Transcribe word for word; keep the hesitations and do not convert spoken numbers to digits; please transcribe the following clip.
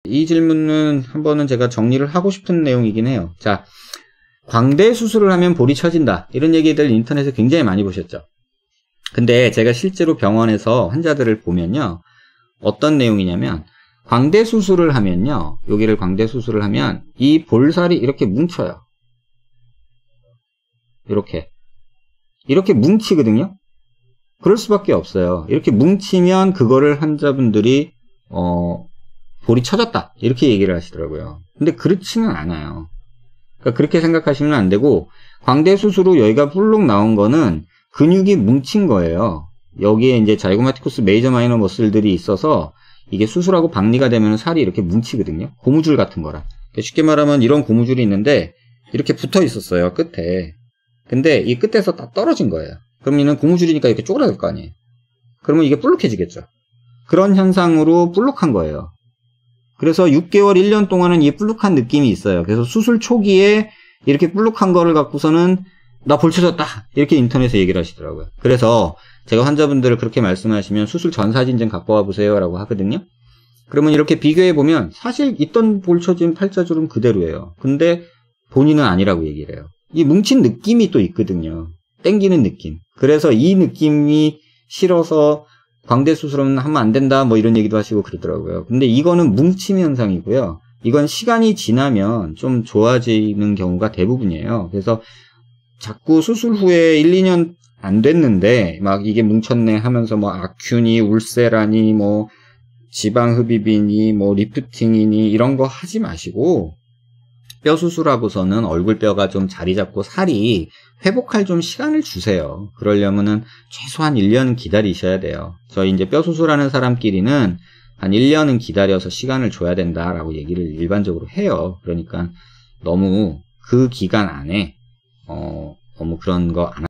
이 질문은 한번은 제가 정리를 하고 싶은 내용이긴 해요. 자, 광대 수술을 하면 볼이 처진다. 이런 얘기들 인터넷에 굉장히 많이 보셨죠. 근데 제가 실제로 병원에서 환자들을 보면요. 어떤 내용이냐면 광대 수술을 하면요. 여기를 광대 수술을 하면 이 볼살이 이렇게 뭉쳐요. 이렇게. 이렇게 뭉치거든요. 그럴 수밖에 없어요. 이렇게 뭉치면 그거를 환자분들이 어, 볼이 처졌다. 이렇게 얘기를 하시더라고요. 근데 그렇지는 않아요. 그러니까 그렇게 생각하시면 안 되고 광대 수술 후 여기가 불룩 나온 거는 근육이 뭉친 거예요. 여기에 이제 자이고마티쿠스 메이저 마이너 머슬들이 있어서 이게 수술하고 박리가 되면 살이 이렇게 뭉치거든요. 고무줄 같은 거라. 쉽게 말하면 이런 고무줄이 있는데 이렇게 붙어 있었어요. 끝에. 근데 이 끝에서 다 떨어진 거예요. 그럼 얘는 고무줄이니까 이렇게 쪼그라들 거 아니에요. 그러면 이게 볼록해지겠죠. 그런 현상으로 볼록한 거예요. 그래서 육 개월, 일 년 동안은 이 볼록한 느낌이 있어요. 그래서 수술 초기에 이렇게 볼록한 거를 갖고서는 나 볼 처졌다. 이렇게 인터넷에 얘기를 하시더라고요. 그래서 제가 환자분들을 그렇게 말씀하시면 수술 전 사진 좀 갖고 와 보세요 라고 하거든요. 그러면 이렇게 비교해 보면 사실 있던 볼 처진 팔자주름 그대로예요. 근데 본인은 아니라고 얘기를 해요. 이 뭉친 느낌이 또 있거든요. 땡기는 느낌. 그래서 이 느낌이 싫어서 광대 수술은 하면 안 된다 뭐 이런 얘기도 하시고 그러더라고요. 근데 이거는 뭉침 현상이고요. 이건 시간이 지나면 좀 좋아지는 경우가 대부분이에요. 그래서 자꾸 수술 후에 일, 이 년 안 됐는데 막 이게 뭉쳤네 하면서 뭐 아큐니, 울세라니, 뭐 지방흡입이니, 뭐 리프팅이니 이런 거 하지 마시고 뼈 수술하고서는 얼굴뼈가 좀 자리 잡고 살이 회복할 좀 시간을 주세요. 그러려면은 최소한 일 년은 기다리셔야 돼요. 저희 이제 뼈 수술하는 사람끼리는 한 일 년은 기다려서 시간을 줘야 된다라고 얘기를 일반적으로 해요. 그러니까 너무 그 기간 안에 어, 너무 그런 거 안